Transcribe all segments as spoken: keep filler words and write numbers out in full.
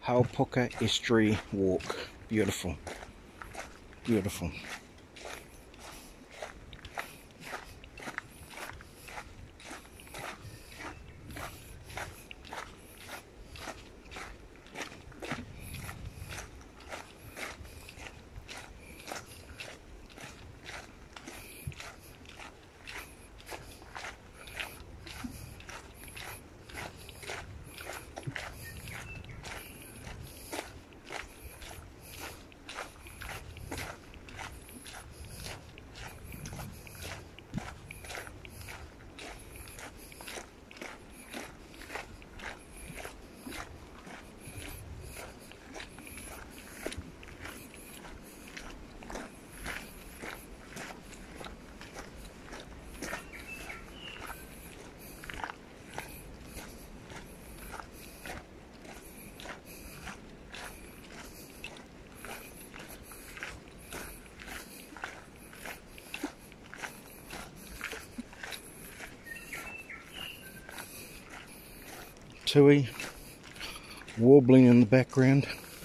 Haupuka Estuary walk. Beautiful. Beautiful. Tui warbling in the background.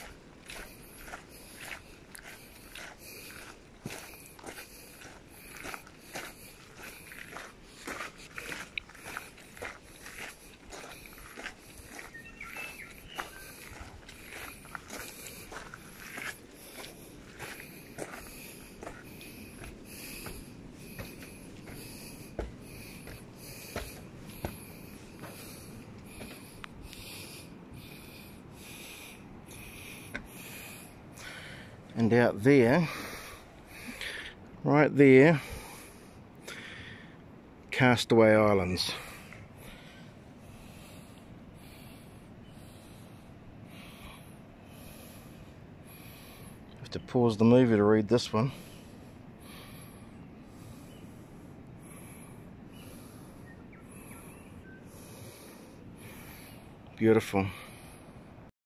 And out there, right there, Castaway Islands. Have to pause the movie to read this one. Beautiful.